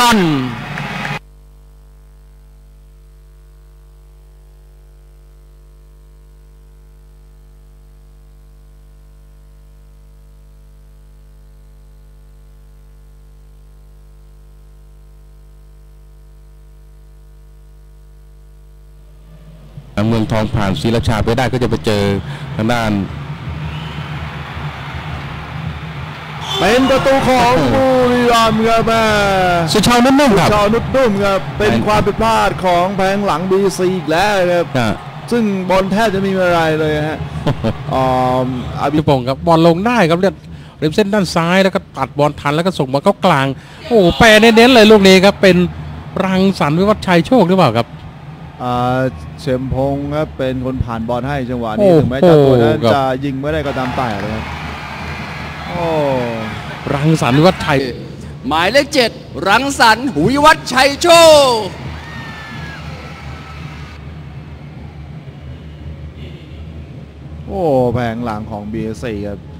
ทันเมืองทองผ่านศรีราชาไปได้ก็จะไปเจอทางด้านเป็นประตูของบุรีรัมย์ครับสุชาวนุ่มครับสุชาวนุ่มครับเป็นความผิดพลาดของแผงหลัง BC อีกแล้วครับซึ่งบอลแทบจะไม่มีอะไรเลยฮะอาบิปงครับบอลลงได้ครับเริมเส้นด้านซ้ายแล้วก็ตัดบอลทันแล้วก็ส่งมาเข้ากลางโอ้แปรเน้นๆเลยลูกนี้ครับเป็นรังสรรค์วิวัฒน์ชัยโชคหรือเปล่าครับเชมพงศ์ครับเป็นคนผ่านบอลให้จังหวะนี้ถึงแม้เจ้าตัวนั้นจะยิงไม่ได้ก็ตามแต่เลยครับรังสรรค์วิวัฒน์ชัยหมายเลข7รังสรรค์วิวัฒน์ชัยโชคแผงหลังของ BC ครับ